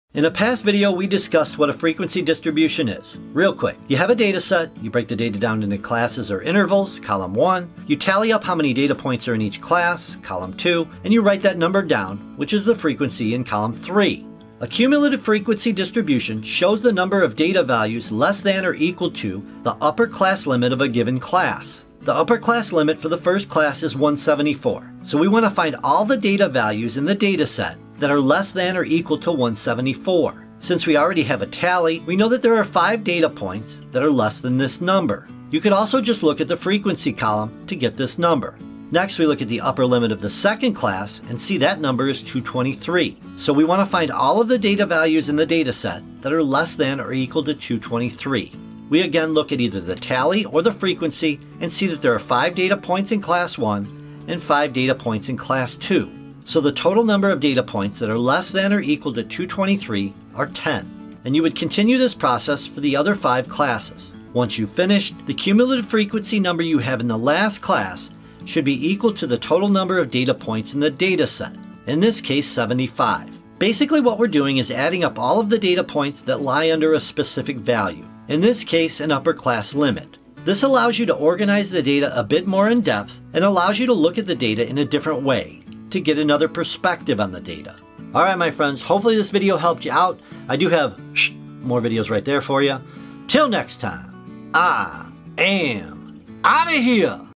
In a past video, we discussed what a frequency distribution is. Real quick, you have a data set, you break the data down into classes or intervals, column 1, you tally up how many data points are in each class, column 2, and you write that number down, which is the frequency in column 3. A cumulative frequency distribution shows the number of data values less than or equal to the upper class limit of a given class. The upper class limit for the first class is 174, so we want to find all the data values in the data set that are less than or equal to 174. Since we already have a tally, we know that there are 5 data points that are less than this number. You could also just look at the frequency column to get this number. Next, we look at the upper limit of the second class and see that number is 223. So we want to find all of the data values in the data set that are less than or equal to 223. We again look at either the tally or the frequency and see that there are 5 data points in class 1 and 5 data points in class 2. So the total number of data points that are less than or equal to 223 are 10. And you would continue this process for the other 5 classes. Once you've finished, the cumulative frequency number you have in the last class should be equal to the total number of data points in the data set, in this case 75. Basically what we're doing is adding up all of the data points that lie under a specific value, in this case an upper class limit. This allows you to organize the data a bit more in depth and allows you to look at the data in a different way, to get another perspective on the data. Alright my friends, hopefully this video helped you out. I do have more videos right there for you. Till next time, I am out of here.